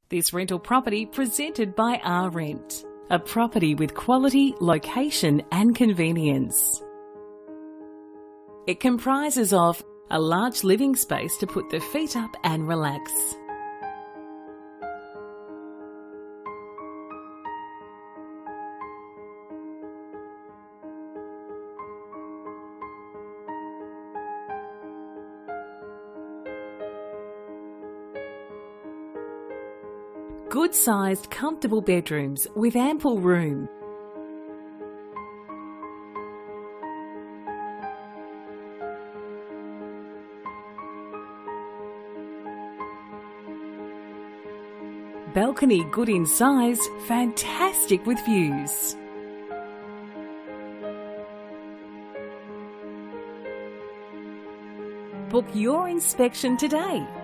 This rental property presented by rRent, a property with quality, location and convenience. It comprises of a large living space to put the feet up and relax, good-sized, comfortable bedrooms with ample room, balcony good in size, fantastic with views. Book your inspection today.